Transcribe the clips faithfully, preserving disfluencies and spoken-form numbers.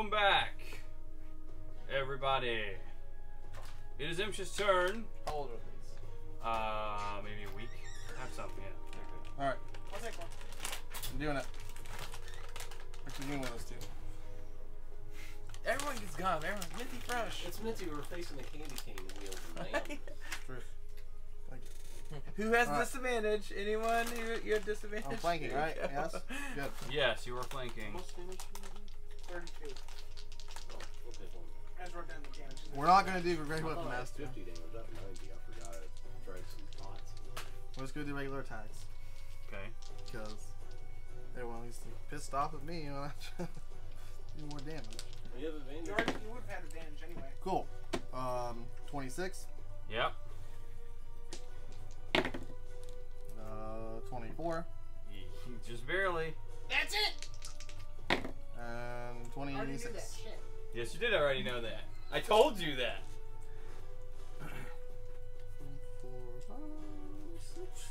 Welcome back, everybody. It is Imsh's turn. How old are these? Uh, maybe a week. Have some, yeah. Alright, I'll take one. I'm doing it. Actually, doing one of those two. Everyone gets gum. Everyone, minty fresh. It's Minty. We're facing the candy cane wheel tonight. True. Thank you. Who has All right. disadvantage? Anyone? You, you have disadvantage? I'm flanking, right? Yes. Good. Yes, you are flanking. What's damage? thirty-two. Oh, we'll pick one. I just wrote down the damage. We're not gonna do great I weapon thought I had master. fifty damage. That ninety. I forgot it. Tried some pots. We're just gonna do regular attacks Okay. because everyone is pissed off at me when I try to do more damage. You have advantage. You, already, you would have had advantage anyway. Cool. Um, twenty-six. Yep. Uh, twenty-four. Just barely. That's it! And I already knew that twenty-six. shit. Yes, you did already know that. I told you that. Four, five, six.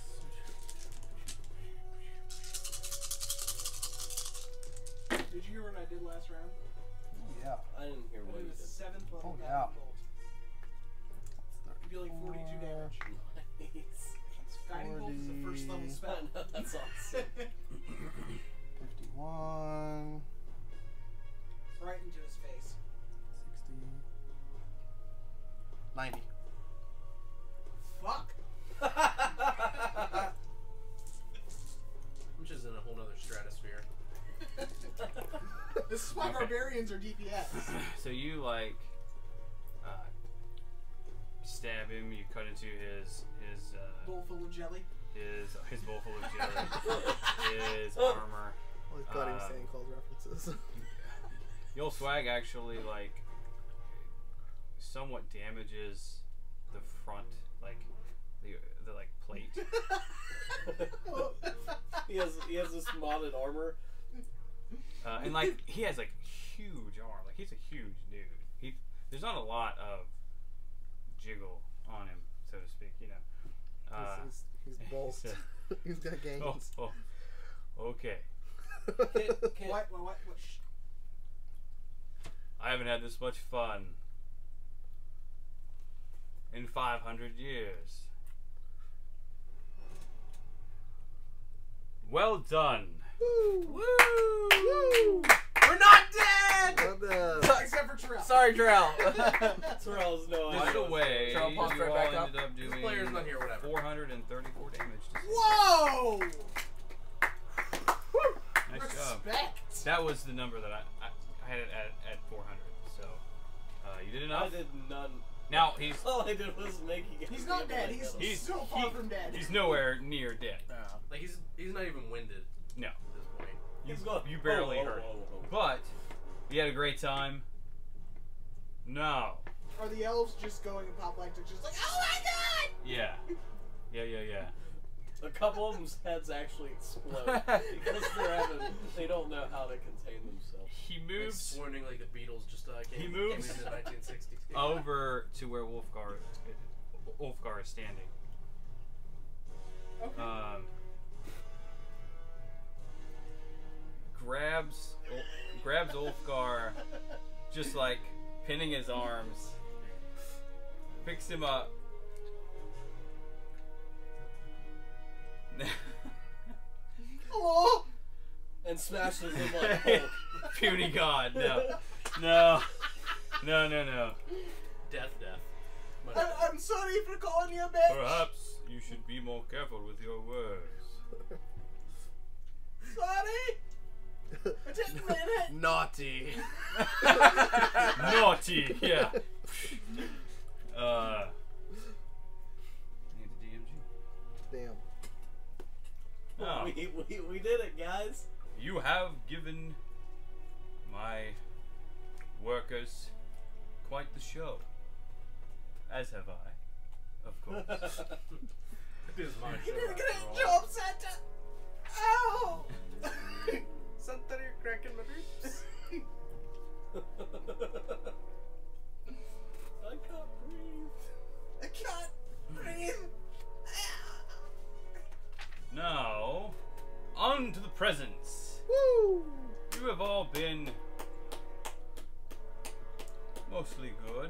Did you hear what I did last round? Oh, yeah. I didn't hear I what did you a did. seventh level Oh, Diamond yeah. Bolt. Dealing forty-two damage. Nice. Guiding Bolt is the first level forty. spell. That's awesome. fifty-one. Right into his face. sixty. ninety. Fuck! I'm just in a whole nother stratosphere. This is why Okay. barbarians are D P S. So you like uh, stab him. You cut into his his uh, Bowl full of jelly. his his bowl full of jelly, his armor. Well, he's got Uh, insane calls references. The old swag actually like somewhat damages the front, like the the like plate. he has he has this modded armor. Uh, and like he has like huge arm, like he's a huge dude. He there's not a lot of jiggle on him, so to speak. You know. Uh, he's, he's, he's bulked. so- He's got gains. oh, oh, okay. Can, can, What? What? What? what sh- I haven't had this much fun in five hundred years. Well done. Woo! Woo! We're not dead! Not dead. Except for Terrell. Sorry, Drell. Terrell's no By idea. the way, you Terrell pops all right back up. ended up This doing player's not here, whatever. four hundred thirty-four damage. To Whoa! Nice job. Respect. That was the number that I, I, I had it at, at four hundred. So uh, you did enough. I did none. Now he's All I did was making it. He's not dead. He's, He's- so far he- from dead. he's nowhere near dead. Like he's he's not even winded No, at this point. you, He's going- you barely oh, oh, hurt. oh, oh, oh. But you had a great time. No. Are the elves just going apoplectic, just like, oh my god! Yeah. Yeah, yeah, yeah. A couple of them's heads actually explode because they're having, they don't know how to contain themselves. He Like moves swooning like the Beatles just uh, came, He moves came in the nineteen sixties. over to where Wolfgar, Wolfgar is standing. Okay. Um, grabs, grabs Wolfgar, just like pinning his arms, picks him up. Hello? And smashes him like Hulk. Puny God, no, no, no, no, no. Death, death. But I, I'm sorry for calling you a bitch. Perhaps you should be more careful with your words. Sorry. I didn't mean it. Naughty. Naughty, yeah. Uh, need the D M G. Damn. No. We, we, we did it, guys. You have given my workers quite the show. As have I, of course. it is my You show. did a after great all. job, Santa. Ow. Santa, you're cracking my ribs. I can't breathe. I can't breathe. Now, on to the presents. Woo! You have all been Mostly good.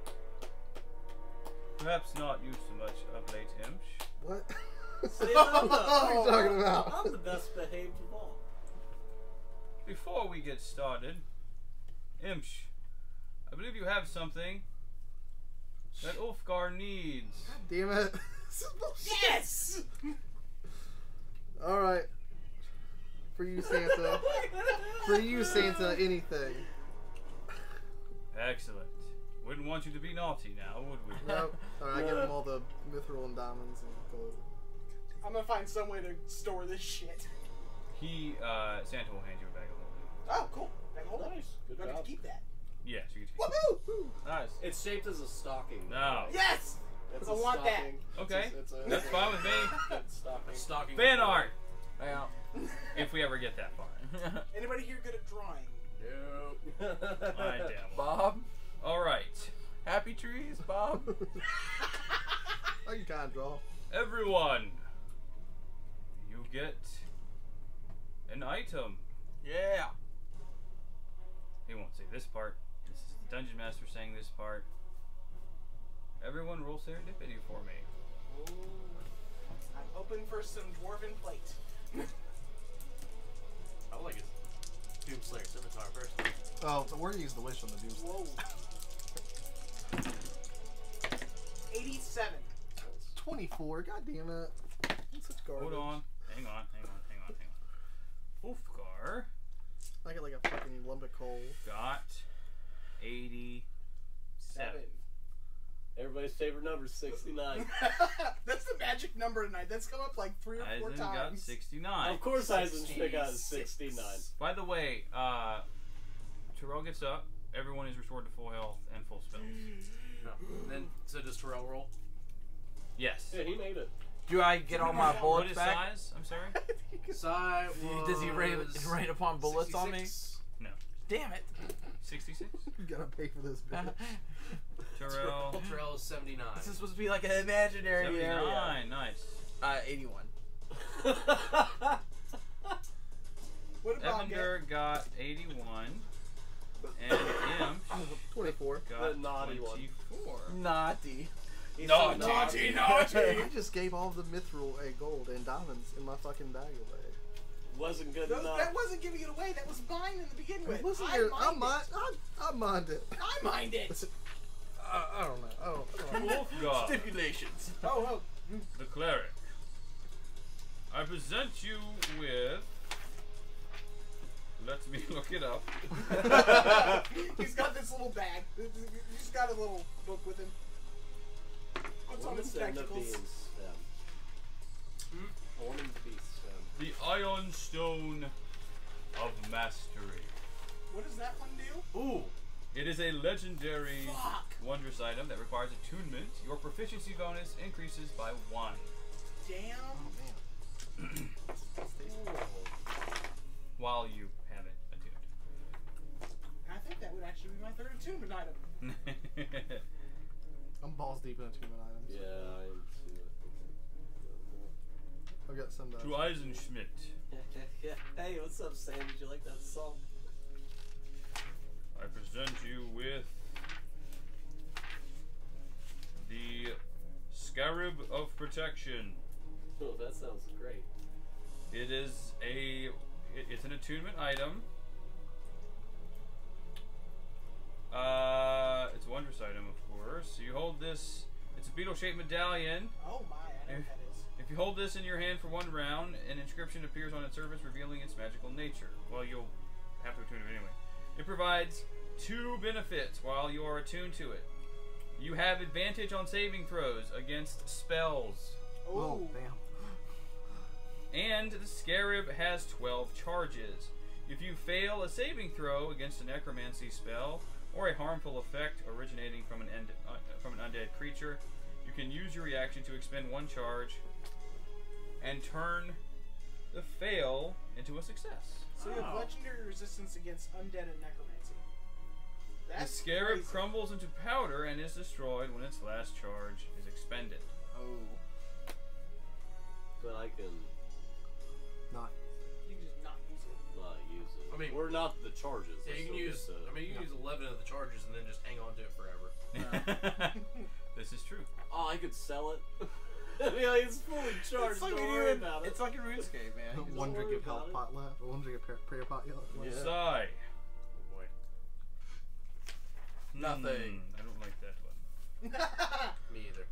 Perhaps not used so much of late, Imsh. What? Say what that are you about- talking about? I'm the best behaved of all. Before we get started, Imsh, I believe you have something that Ulfgar needs. Damn it. This is bullshit. Yes! Alright. For you, Santa. For you, Santa, anything. Excellent. Wouldn't want you to be naughty now, would we? Nope. Alright, I give him all the mithril and diamonds and gold. I'm gonna find some way to store this shit. He, uh, Santa will hand you a bag of holding. Oh, cool. Bag of holding. Nice. Good Do I get job. to keep that? Yes, you can. Woohoo! Nice. It's shaped as a stocking. No. Yes! It's I a want that. stocking. Okay. It's a, it's a, That's fine with me. Good stocking. Stocking. Fan art! Yeah. If we ever get that far. Anybody here good at drawing? Nope. I dabble. Bob, Alright. happy trees, Bob. I can kind of draw. Everyone, you get an item. Yeah. He won't say this part. This is the Dungeon Master saying this part. Everyone roll serendipity for me. Ooh. I'm hoping for some dwarven plate. I would like a Doomslayer scimitar first. Oh, so we're gonna use the wish on the doom. Whoa. eighty-seven. twenty-four, god damn it. That's such garbage. Hold on. Hang on, hang on, hang on, hang on. Ulfgar I get like a fucking lump of coal. got eighty-seven. Seven. Everybody's favorite number is sixty-nine. That's the magic number tonight. That's come up like three or four Eisen got times. sixty-nine. Of course, Eisenschmidt got sixty-six. sixty-nine. By the way, uh, Terrell gets up. Everyone is restored to full health and full spells. No. Then, so does Terrell roll? Yes. Yeah, he made it. Do I get all my What bullets is back? size? I'm sorry. Sai Does he rain, was rain upon bullets on me? sixty-six. No. Damn it. sixty-six? You gotta pay for this bitch. Terrell. Terrell is seventy-nine. This is supposed to be like an imaginary area. seventy-nine. Nice. Uh, eighty-one. What did Bob get? Evander got eighty-one. And Imp twenty-four. got The naughty one. twenty-four. Naughty. He's Naughty, so naughty, I just gave all the mithril, a gold, and diamonds in my fucking bag away. Wasn't good Those- enough. that wasn't giving it away. That was mine in the beginning with. It wasn't I your, mind I it. mind, I, I mind it. I mind it. I, I don't know. I don't, I don't know. Ulfgar, Stipulations. Oh, oh. the cleric. I present you with. Let me look it up. He's got this little bag. He's got a little book with him. What's on Woman his said the spectacles? beans, um, A woman beast. Um, The Ion Stone of Mastery. What does that one do? Ooh. It is a legendary Fuck. wondrous item that requires attunement. Your proficiency bonus increases by one. Damn. Oh, man. While you have it attuned. I think that would actually be my third attunement item. I'm balls deep in attunement items. yeah, I am too. I've got some. to Uh, Eisenschmidt. Yeah. Hey, what's up, Sam? Did you like that song? I present you with the Scarab of Protection. Oh, that sounds great. It is a it, it's an attunement item. Uh, it's a wondrous item, of course. So you hold this. It's a beetle-shaped medallion. Oh my, I know what that is. If you hold this in your hand for one round, an inscription appears on its surface revealing its magical nature. Well, you'll have to attune it anyway. It provides two benefits while you are attuned to it. You have advantage on saving throws against spells. oh, Oh, damn. And the Scarab has twelve charges. If you fail a saving throw against a necromancy spell or a harmful effect originating from an, end, uh, from an undead creature, you can use your reaction to expend one charge and turn the fail into a success. so you have Oh. legendary resistance against undead and necromancy. The That's Scarab crazy. crumbles into powder and is destroyed when its last charge is expended. Oh. But I can Not. You can just not use it. not use it. I mean- we're not the charges. Yeah, you Let's can still use. get the- I mean, you can use eleven of the charges and then just hang on to it This is true. Oh, I could sell it. I mean, like, it's fully charged. It's like, Don't you worry even- about it. it's like in RuneScape, man. You One Don't drink worry of health about it. pot left. One drink of prayer, prayer pot left. Yeah. Sigh. Oh boy. Nothing. Hmm, I don't like that one. Me either.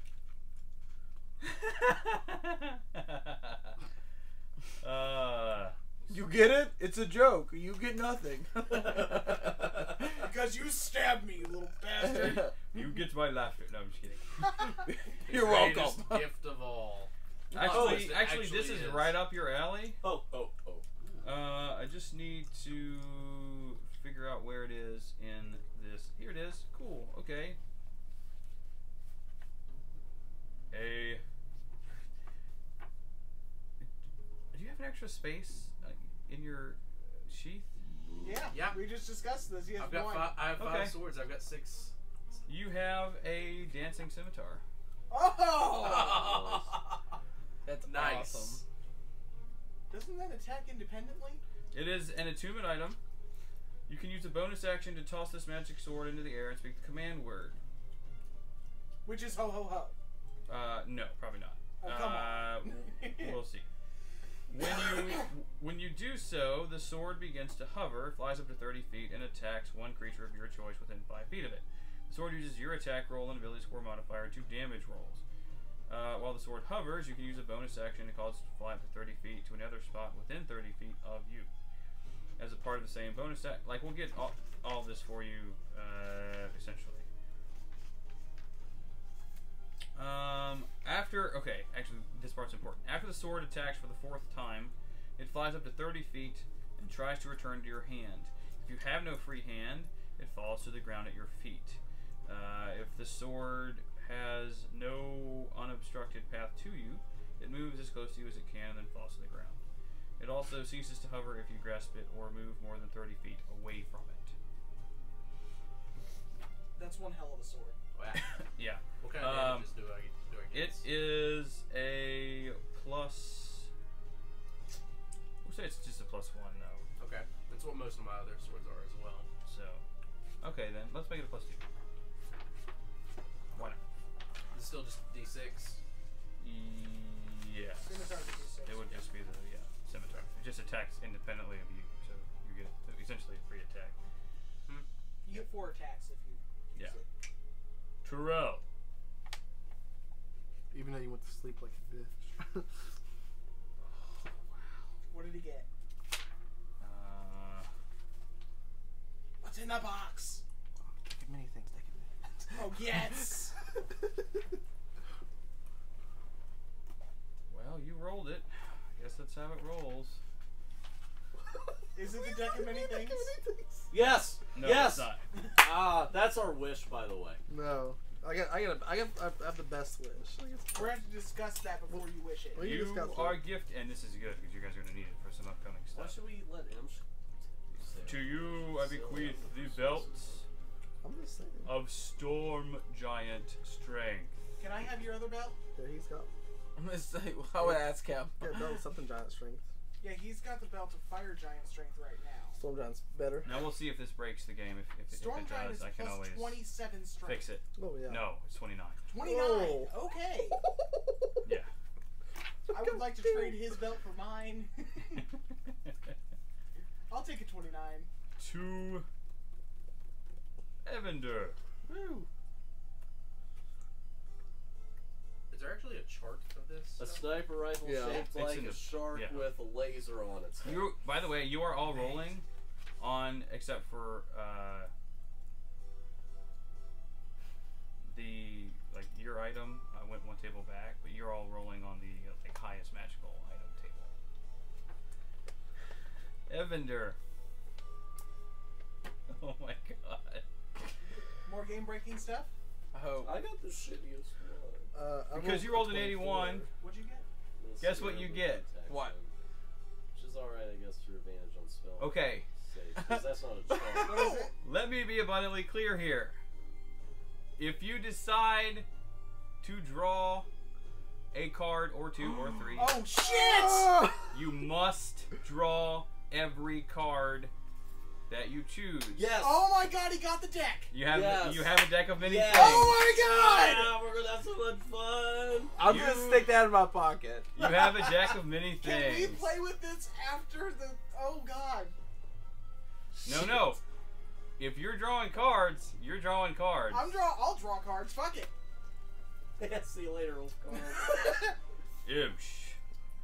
uh, You get it? It's a joke. You get nothing. Because you stabbed me, you little bastard. you get my laughter. No, I'm just kidding. You're Greatest welcome. gift of all. Actually, Oh, it actually, this actually is is. right up your alley. Oh, oh, oh. Uh, I just need to figure out where it is in this. Here it is. Cool. Okay. A. Do you have an extra space uh, in your uh, sheath? Yeah, Yeah. we just discussed this. He has I've got one. five. I have five Okay. swords. I've got six. You have a dancing scimitar. Oh! That's Nice. awesome. Doesn't that attack independently? It is an attunement item. You can use a bonus action to toss this magic sword into the air and speak the command word. Which is ho ho ho. Uh, no, probably not. Oh, come uh, on. We'll see. When you when you do so, the sword begins to hover, flies up to thirty feet, and attacks one creature of your choice within five feet of it. The sword uses your attack roll and ability score modifier to damage rolls. Uh, while the sword hovers, you can use a bonus action to cause it to fly up to thirty feet to another spot within thirty feet of you. As a part of the same bonus act, like we'll get all, all this for you, uh, essentially. Um, after, okay, actually, this part's important. After the sword attacks for the fourth time, it flies up to thirty feet and tries to return to your hand. If you have no free hand, it falls to the ground at your feet. Uh, if the sword has no unobstructed path to you, it moves as close to you as it can and then falls to the ground. It also ceases to hover if you grasp it or move more than thirty feet away from it. That's one hell of a sword. Wow. Yeah. What kind of Um, damages do I do I get? It is a plus. We'll say it's just a plus one though. Okay. That's what most of my other swords are as well. So, okay then, let's make it a plus two. Why not? It's still just D six. Yes. Scimitar is a D six. It would just be the yeah scimitar. It just attacks independently of you, so you get essentially a free attack. You get four attacks if you use Yeah. it. Terrell. Even though you went to sleep like a bitch. What did he get? Uh, What's in the box? Take it many things. Take it many things. Oh, yes! well, you rolled it. I guess that's how it rolls. Is it the deck of many things? Yes! No, yes! it's not. Ah, that's our wish, by the way. No. I got, I got, a, I got, I have the best wish. I guess. We're going to have to discuss that before you wish it. Well, you You just got are to- gift, and this is good because you guys are going to need it for some upcoming Why stuff. should we let him? Sh- To you, I bequeath the belt I'm just saying. of Storm Giant Strength. Can I have your other belt? Yeah, he's got. I'm gonna say, I would ask him. Yeah, no, something giant strength. Yeah, he's got the belt of Fire Giant Strength right now. Storm giant's better. Now we'll see if this breaks the game. If, if, it- Storm if it Giant does, is I can plus always twenty-seven strength. fix it. Oh yeah. No, it's twenty-nine. twenty-nine! Oh. Okay. Yeah. I would like to trade his belt for mine. I'll take a twenty-nine. To Evander. Woo. Is there actually a chart of this? A stuff? sniper rifle Yeah. shaped It's like in a the- shark yeah. with a laser on its head. You, by the way, you are all rolling on, except for uh, the like your item. I went one table back, but you're all rolling on the uh, like highest magical item table. Evander. Oh my god. More game breaking stuff? I hope. I got the shittiest one. Uh, I Because you rolled an eighty-one. What'd you get? Let's Guess see what you the get? protection, What? Which is alright, I guess, for advantage on spell. Okay. Saves, 'cause that's not a chart. What is it? Let me be abundantly clear here. If you decide to draw a card or two or three, Oh, shit! Ah! you must draw every card that you choose. Yes. Oh my god, he got the deck! You have Yes. you have a deck of many Yes. things. Oh my god! Yeah, we're gonna have so much fun. I'm You- gonna stick that in my pocket. You have a deck of many Can things. we play with this after the... Oh god. No, no. If you're drawing cards, you're drawing cards. I'm draw. I'll draw cards. Fuck it. Yeah, see you later, old car. Imsh.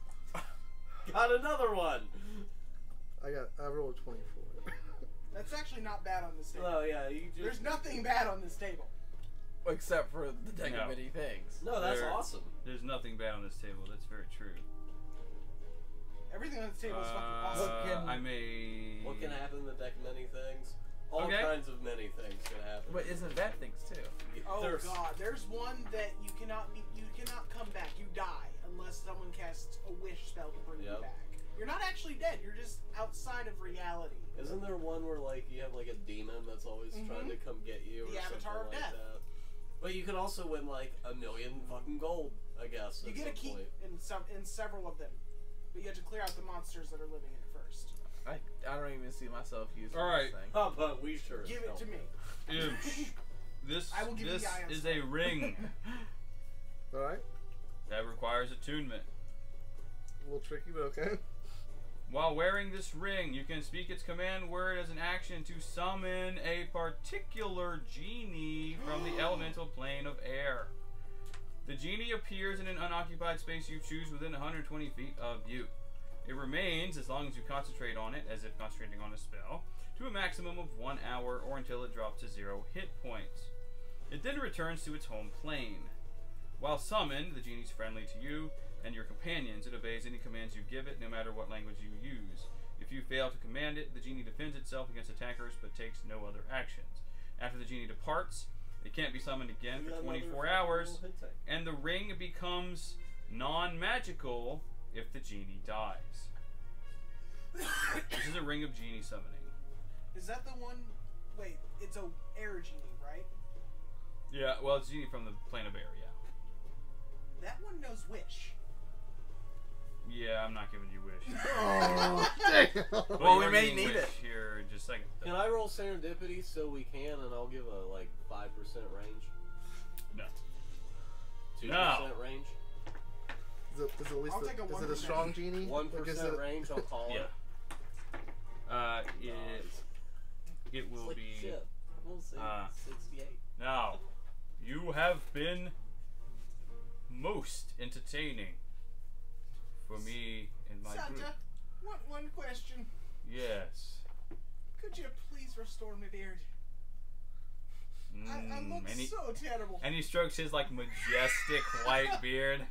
Got another one. I got. I rolled a twenty-four. That's actually not bad on this table. Oh yeah, you just. There's nothing bad on this table. Except for the deck No. of many things. No, that's There- awesome. There's nothing bad on this table. That's very true. Everything on this table is fucking Uh, awesome. What can- I may. What can happen in the deck? Many things. All Okay. kinds of many things can happen. But isn't bad things too? Oh There's- god, there's one that you cannot be, you cannot come back. You die unless someone casts a wish spell to bring Yep. you back. You're not actually dead. You're just outside of reality. Isn't there one where like you have like a demon that's always Mhm. trying to come get you? The or Avatar something of like Death. That. But you can also win like a million fucking gold, I guess. You at get a some key point. in some in several of them, but you have to clear out the monsters that are living in it first. I, I don't even see myself using All right. this thing. How about we sure? as Give it hell to me. Imsh. This I will give you this the eye on is stuff. a ring All right. that requires attunement. A little tricky, but okay. While wearing this ring, you can speak its command word as an action to summon a particular genie from the elemental plane of air. The genie appears in an unoccupied space you choose within one hundred twenty feet of you. It remains, as long as you concentrate on it, as if concentrating on a spell, to a maximum of one hour or until it drops to zero hit points. It then returns to its home plane. While summoned, the genie's friendly to you and your companions. It obeys any commands you give it, no matter what language you use. If you fail to command it, the genie defends itself against attackers but takes no other actions. After the genie departs, it can't be summoned again You for got another twenty-four fucking hours, little hit tank. and the ring becomes non-magical if the genie dies. This is a ring of genie summoning. Is that the one? Wait, it's a air genie, right? Yeah, well, it's genie from the plane of air, yeah. That one knows wish. Yeah, I'm not giving you wish. Oh, damn. But Well, you we are may getting need wish it. here in just a second. Can I roll serendipity so we can, and I'll give a like five percent range, No. two No. percent range, Is it, is it at least I'll a, take a is one it a percent. strong genie? one Like, is percent it- range. I'll call Yeah. it. Uh, it, Nice. it will It's like be... shit. We'll see. uh, sixty-eight. Now, you have been most entertaining for me and my group. Santa, one one question. Yes. Could you please restore my beard? I, I Mm, look and, he, so terrible. and he strokes his like majestic white beard.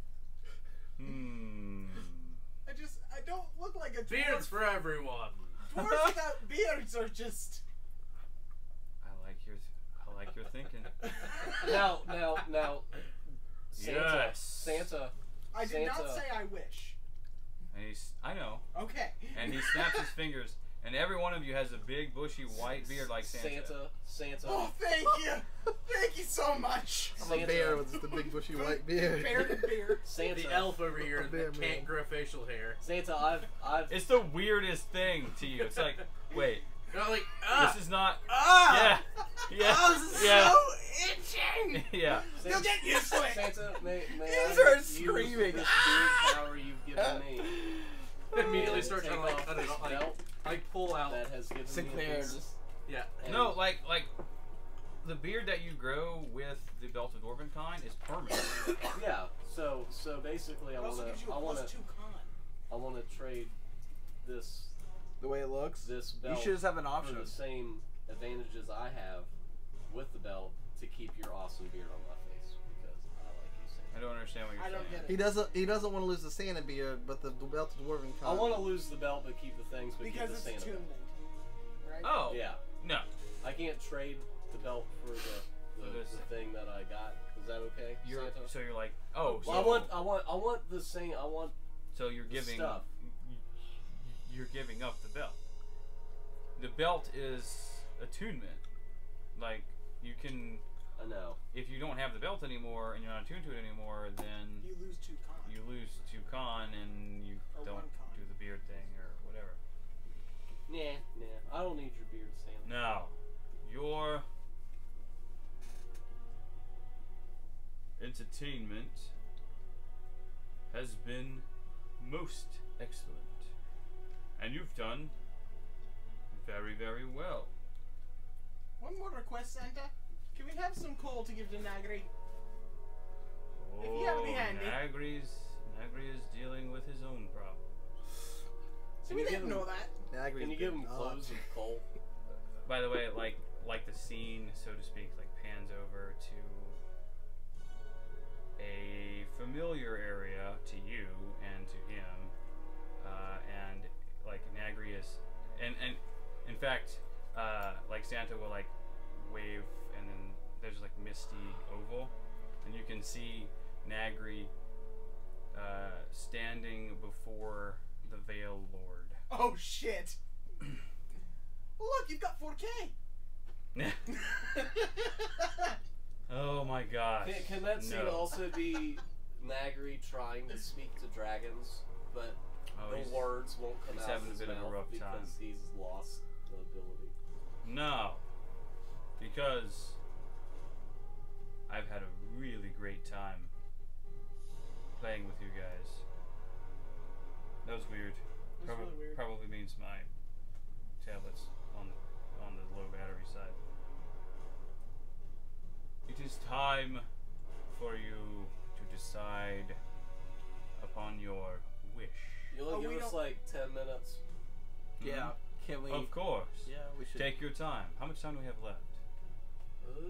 Hmm. I just I don't look like a dwarf. Beards for everyone. Dwarves without beards are just. I like your I like your thinking. Now, now, now. Santa. Yes. Santa. I did not Santa. say I wish. And he's I know. Okay. And he snaps his fingers, and every one of you has a big bushy white beard like Santa. Santa. Santa. Oh, thank you, thank you so much. I'm Santa. a bear with just a big bushy white beard. Bear to beard. Santa. The elf over here A bear that man. can't grow facial hair. Santa. I've, I've. It's the weirdest thing to you. It's like, wait, You're like, ah, this is not. ah, Yeah, yeah, oh, this is yeah, so itching. yeah. You'll get used to it. Santa, may, may You I start use screaming. this beard power you've given me? Immediately and start take trying to like off cut it this off, like, belt like pull out. that has given Sinclair me this. just Yeah. and- No, like like the beard that you grow with the belt of Dwarven kind is permanent. Yeah. So, so basically, I It want also to, gives you I a want plus to, two con. I want to trade this, the way it looks. this You belt should just have an for option. the same advantages I have with the belt to keep your awesome beard on my face because I like you, I Santa. don't understand what you're I don't saying. get He doesn't. He doesn't want to lose the Santa beard, but the belt of dwarven kind. I want to lose the belt but keep the things, but Because keep it's the Santa attunement, right? Oh, belt. Yeah. no. I can't trade the belt for the the, For this- the thing that I got. Is that okay? You're Santa? so you're like, oh, so, Well, I want, I want, I want the same. I want. so you're giving stuff. you're giving up the belt. The belt is attunement. Like you can, I know. if you don't have the belt anymore and you're not attuned to it anymore, then You lose two con. you lose two con and you Or don't one con. do the beard thing or whatever. Nah, nah. I don't need your beard, Sam. Now, your entertainment has been most excellent. And you've done very, very well. One more request, Santa. Can we have some coal to give to Nagri? If you have any handy. Nagri's, Nagri is dealing with his own problems. So we you didn't give him- know that. Nagri's Can you give been him up. clothes and coal? By the way, like like the scene, so to speak, like pans over to a familiar area to you and to him, uh, and like Nagri is, and and in fact, uh, like Santa will like wave, and then there's like misty oval, and you can see Nagri uh, standing before the Veil Lord. Oh shit. Well, look, you've got four K. Oh my gosh. Can, can that scene No. also be Nagri trying to speak to dragons, but Oh, the he's- words won't come he's out having of a his bit of a mouth rough because time. he's lost the ability? No, because I've had a really great time playing with you guys. That was weird. was Prob- really weird. Probably means my tablet's on on the low battery side. It is time for you to decide upon your wish. You only Oh, we give us don't- like ten minutes. Yeah. Can we? Of course. Yeah, we should. Take your time. How much time do we have left? Uh,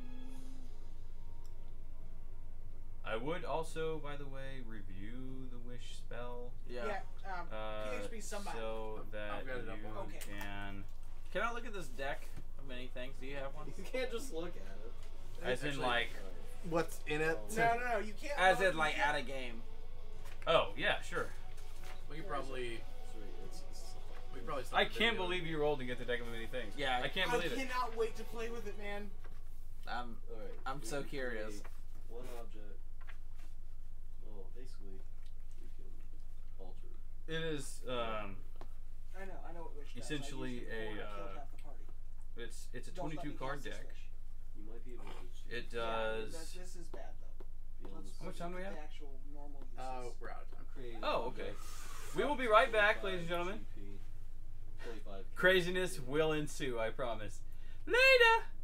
I would also, by the way, review the wish spell. Yeah. Yeah, um, Uh, P H P somebody. so that I've got it up you on- Okay. can, Can I look at this deck of many things? Do you have one? you can't just look at it. as in Actually- like, What's in it? No, no, no, you can't. As look, in, you like, can't- at a game. oh yeah, sure. We could probably. Sweet, it's- it's- We could probably. Stop I the can't video. believe you rolled to get the deck of many things. Yeah, I can't I believe it. cannot wait to play with it, man. I'm. Alright, I'm we so can curious. create One object. Well, basically, we can alter. It is, um, I know, I know what Wish does. I Essentially used it before a, and I killed uh, half the party. it's it's a Don't let twenty-two me card cast this deck. Wish. You might be able to. It Yeah, does. that- this is bad though. be on Let's the How much time do we look at have? The actual normal uses. Uh, we're out of time. create an Oh, object. okay. We will be right back, ladies and gentlemen. twenty-five K. Craziness will ensue, I promise. Later!